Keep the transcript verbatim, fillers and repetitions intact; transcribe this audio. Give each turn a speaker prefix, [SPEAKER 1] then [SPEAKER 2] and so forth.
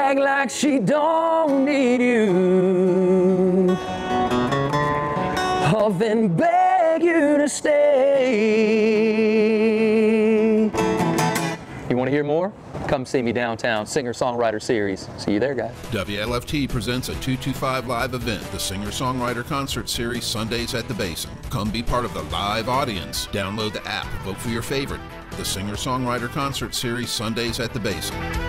[SPEAKER 1] act like she don't need you, or then beg you to stay. You want to hear more? Come see me downtown, Singer-Songwriter Series. See you there, guys.
[SPEAKER 2] W L F T presents a two two five live event, the Singer-Songwriter Concert Series, Sundays at the Basin. Come be part of the live audience. Download the app, vote for your favorite. The Singer-Songwriter Concert Series, Sundays at the Basin.